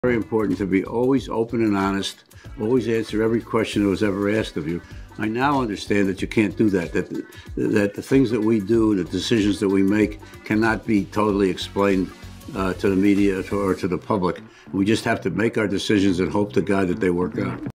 Very important to be always open and honest, always answer every question that was ever asked of you. I now understand that you can't do that, that the things that we do, the decisions that we make cannot be totally explained to the media or to the public. We just have to make our decisions and hope to God that they work out.